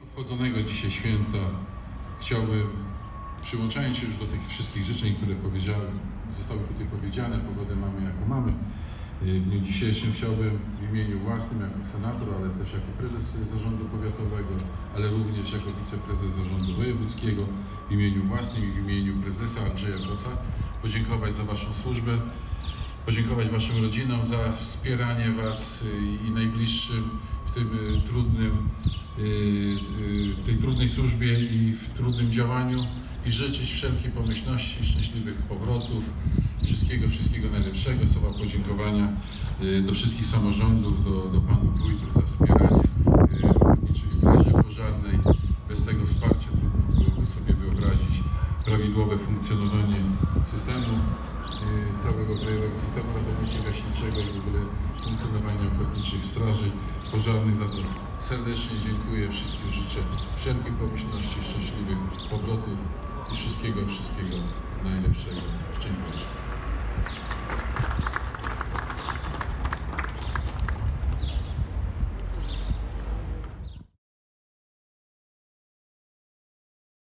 obchodzonego dzisiaj święta chciałbym, przyłączając się już do tych wszystkich życzeń, które zostały tutaj powiedziane, pogodę mamy jaką mamy, w dniu dzisiejszym chciałbym w imieniu własnym, jako senator, ale też jako prezes zarządu powiatowego, ale również jako wiceprezes zarządu wojewódzkiego, w imieniu własnym i w imieniu prezesa Andrzeja Koca podziękować za Waszą służbę, podziękować Waszym rodzinom za wspieranie Was i najbliższym w tym w tej trudnej służbie i w trudnym działaniu i życzyć wszelkiej pomyślności, szczęśliwych powrotów, wszystkiego najlepszego. Słowa podziękowania do wszystkich samorządów, do panów wójtów za wspieranie ochotniczych straży pożarnej. Bez tego wsparcia trudno byłoby sobie wyobrazić prawidłowe funkcjonowanie systemu, całego krajowego systemu ratowniczo-gaśniczego i w ogóle funkcjonowania ochotniczych straży pożarnych. Za to serdecznie dziękuję, wszystkim życzę wszelkiej pomyślności, szczęśliwych powrotów i wszystkiego najlepszego. Dziękuję.